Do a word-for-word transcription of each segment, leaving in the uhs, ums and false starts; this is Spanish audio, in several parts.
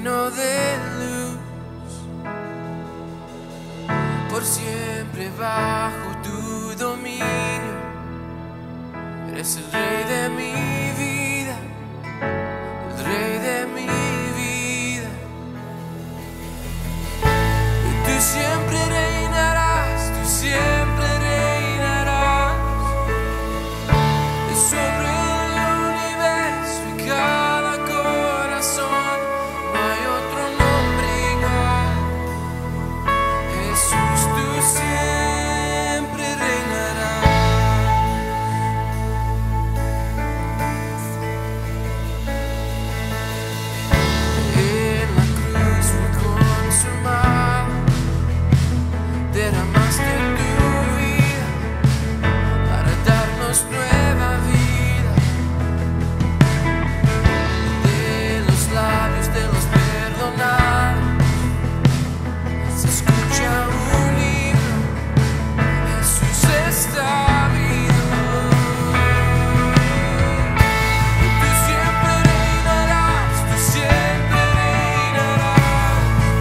lleno de luz, por siempre bajo tu dominio. Eres el rey de mi vida, el rey de mi vida. Y tú siempre reinarás, tú siempre reinarás sobre el universo y cada corazón. No hay otro nombre igual. Jesús, tú siempre reinarás. En la cruz fue consumado, derramaste tu vida para darnos nueva vida. De los labios de los perdonados se escucha un himno: Jesús está vivo. Y tú siempre reinarás, tú siempre reinarás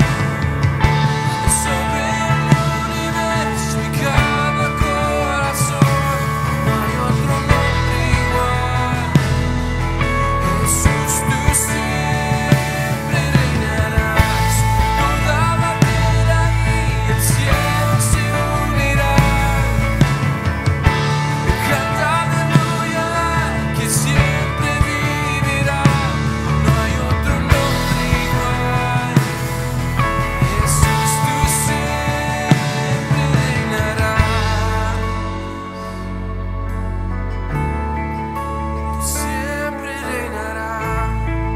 sobre el universo y cada corazón. No hay otro nombre igual. Jesús, tú siempre reinarás. Toda la tierra y el cielo se unirán. Canta aleluya al que siempre vivirá. No hay otro nombre igual. Jesús, tú siempre reinarás. Tú siempre reinarás.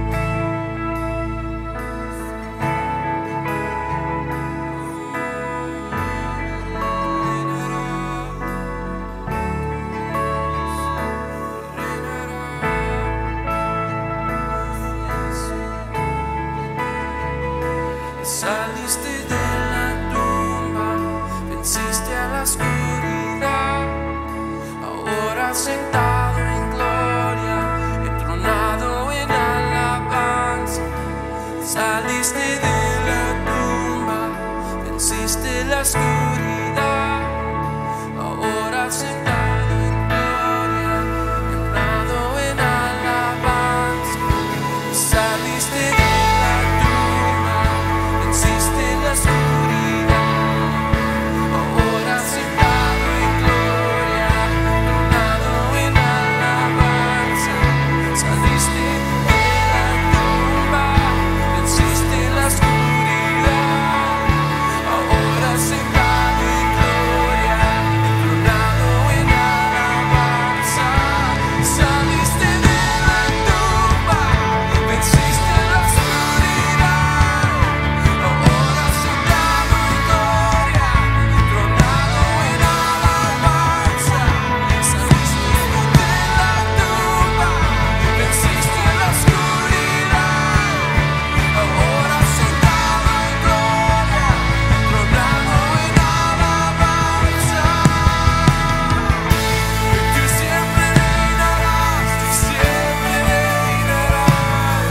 Saliste de la tumba, venciste a la oscuridad. Ahora sentado en gloria, entronado en alabanza. Saliste de la tumba, venciste la oscuridad. Ahora sentado en gloria, entronado en alabanza. Saliste de la tumba, venciste la oscuridad. Ahora sentado en gloria, entronado en alabanza. Saliste de la tumba, venciste la oscuridad. Ahora sentado en gloria, entronado en alabanza. Saliste de la tumba, venciste la oscuridad. Ahora sentado en gloria, entronado en alabanza. Saliste de la tumba, venciste la oscuridad. Ahora sentado en gloria, entronado en alabanza. Tú siempre reinarás, tú siempre reinarás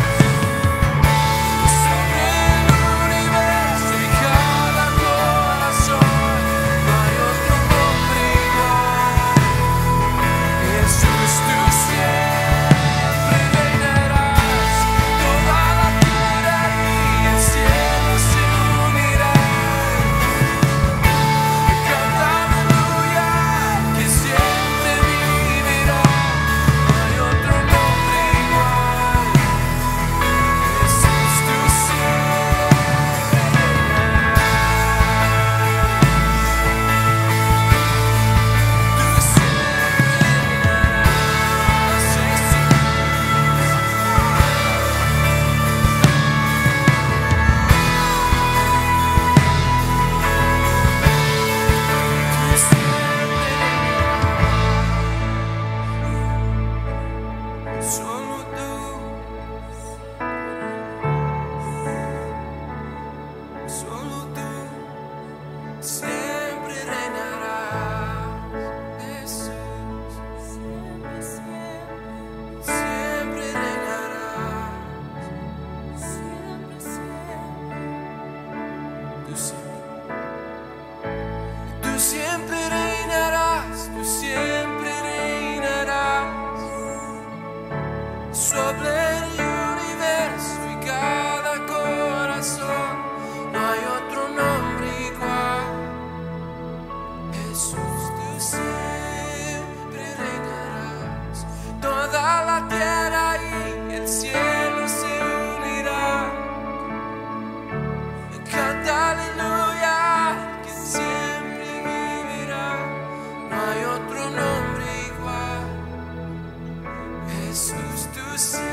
sobre el universo y cada corazón. No hay otro nombre igual. Jesús, tú siempre reinarás. Toda la tierra y el cielo se unirán. Canta aleluya al que siempre vivirá. No hay otro nombre igual. Jesús, tú siempre reinarás. Tú siempre reinarás, Jesús. Tú siempre reinarás. Solo tú, solo tú siempre reinarás. Jesús, siempre, siempre, siempre reinarás. Siempre, siempre. sobre el universo y cada corazón. No hay otro nombre igual. Jesús, tú siempre reinarás. Toda la tierra y el cielo se unirán. Canta aleluya, que siempre vivirá. No hay otro nombre igual. Jesús, tú siempre